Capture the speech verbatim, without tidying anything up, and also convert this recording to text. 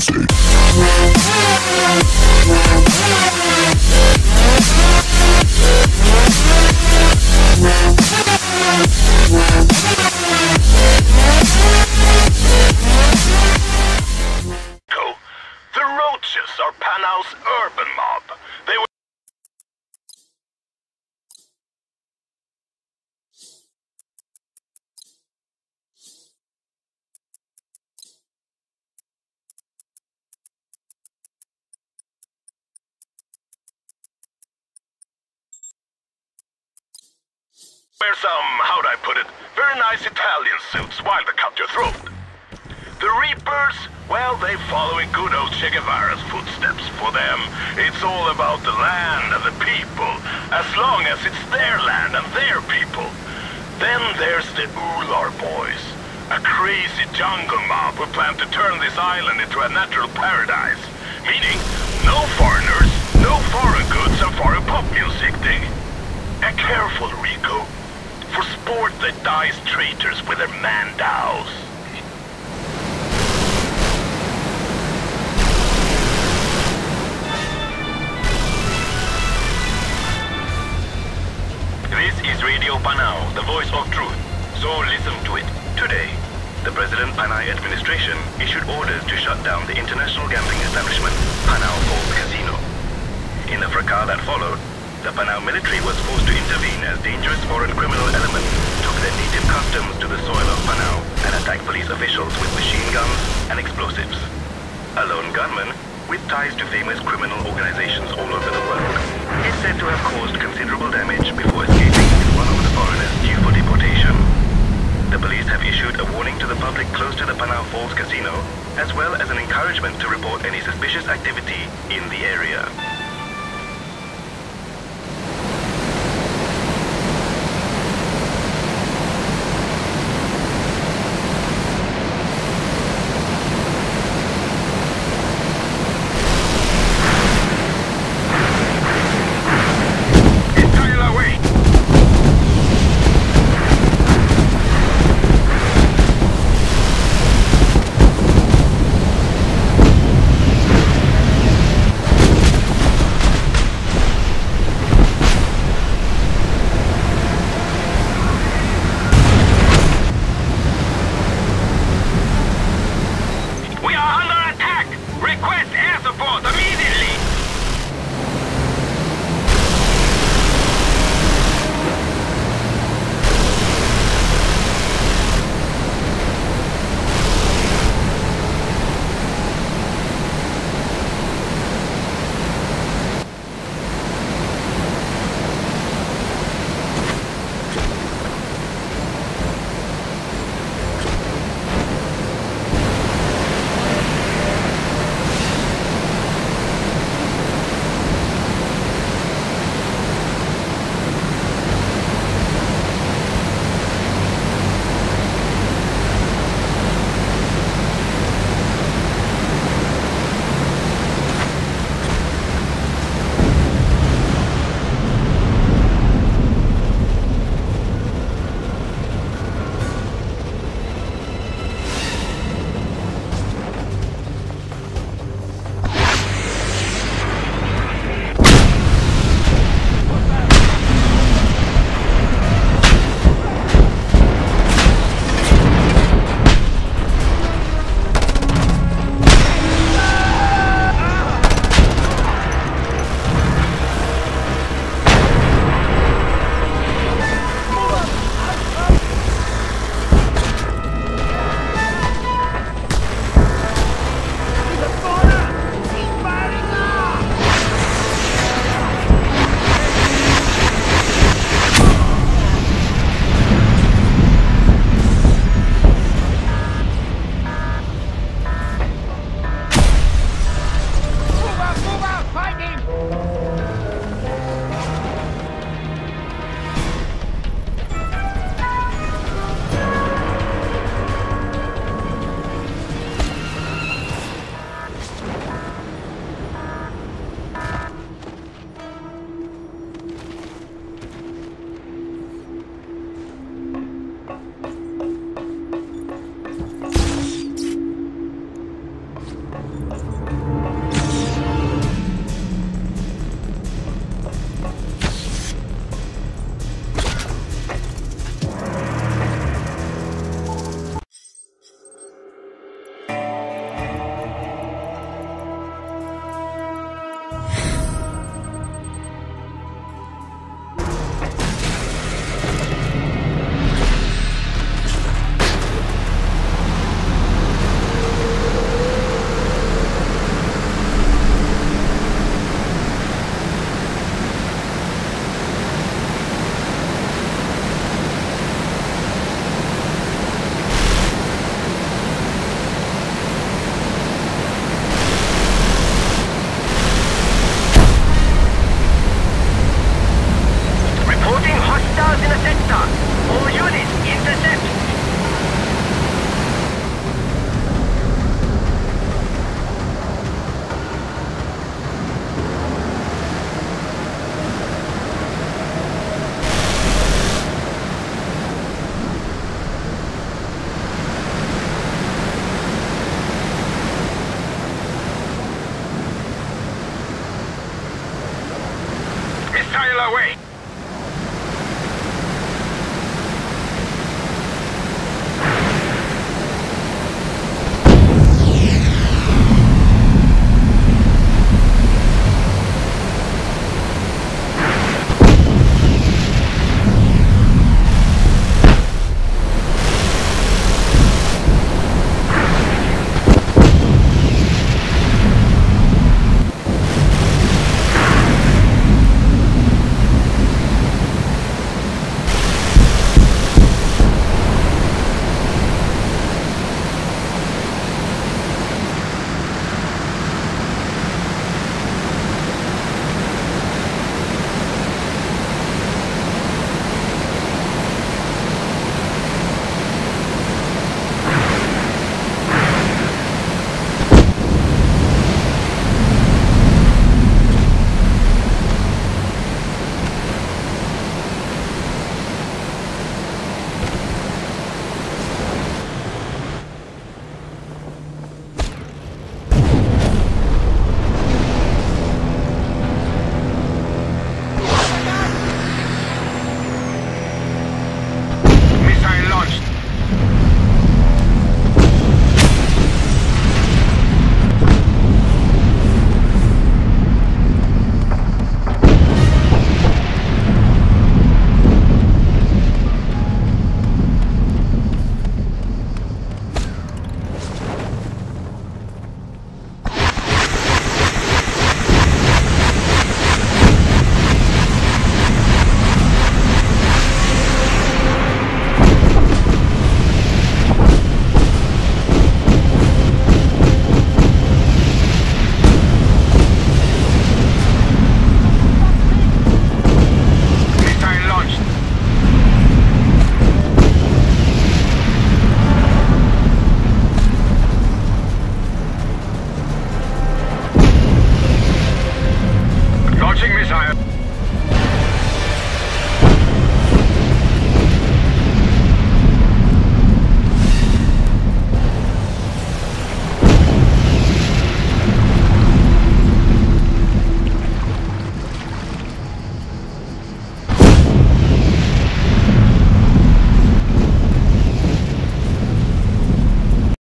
music. The Roaches are Panau's urban mob. They were wear some, how'd I put it, very nice Italian suits while they cut your throat. The Reapers, well, they follow in good old Che Guevara's footsteps. For them, it's all about the land and the people, as long as it's their land and their people. Then there's the Ular Boys, a crazy jungle mob who plan to turn this island into a natural paradise. Meaning, no foreigners, no foreign goods and foreign pop music, dig? And careful, Rico. For sport that dies traitors with their mandaus. This is Radio Panau, the voice of truth. So listen to it. Today, the President Panay administration issued orders to shut down the international gambling establishment, Panau Falls Casino. In the fracas that followed, the Panau military was forced to intervene as dangerous foreign criminal elements took their native customs to the soil of Panau and attacked police officials with machine guns and explosives. A lone gunman, with ties to famous criminal organizations all over the world, is said to have caused considerable damage before escaping with one of the foreigners due for deportation. The police have issued a warning to the public close to the Panau Falls Casino, as well as an encouragement to report any suspicious activity in the area. Missile away!